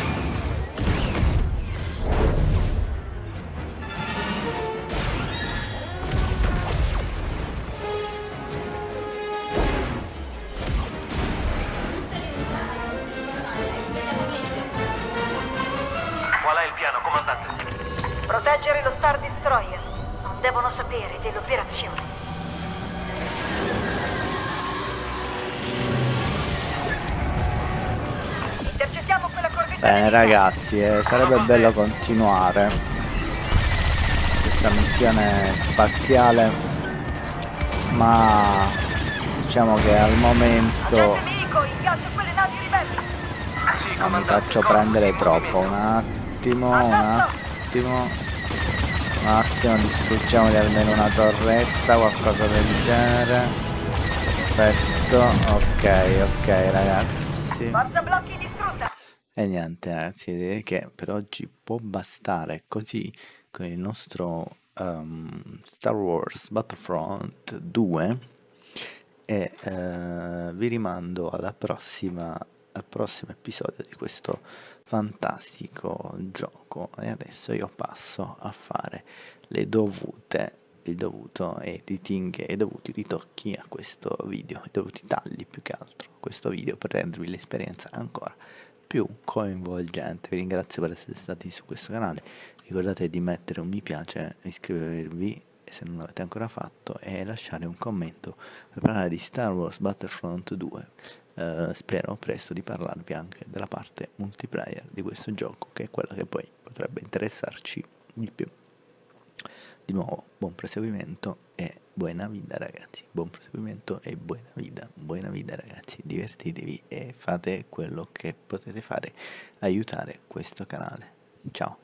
Qual è il piano, comandante? Proteggere lo Star Destroyer. Non devono sapere dell'operazione. Bene ragazzi, eh, sarebbe bello continuare questa missione spaziale, ma diciamo che al momento non mi faccio prendere troppo. Un attimo, un attimo, un attimo, distruggiamoli almeno una torretta, qualcosa del genere. Perfetto, ok, ok ragazzi. E niente ragazzi, direi che per oggi può bastare così con il nostro um, Star Wars Battlefront due e uh, vi rimando alla prossima, al prossimo episodio di questo fantastico gioco. E adesso io passo a fare le dovute, il dovuto editing e i dovuti ritocchi a questo video, i dovuti tagli più che altro a questo video per rendervi l'esperienza ancora più coinvolgente. Vi ringrazio per essere stati su questo canale, ricordate di mettere un mi piace, iscrivervi se non l'avete ancora fatto e lasciare un commento per parlare di Star Wars Battlefront due. Uh, spero presto di parlarvi anche della parte multiplayer di questo gioco, che è quella che poi potrebbe interessarci di più. Di nuovo buon proseguimento e buona vita ragazzi, buon proseguimento e buona vita, buona vita ragazzi, divertitevi e fate quello che potete fare, aiutare questo canale. Ciao.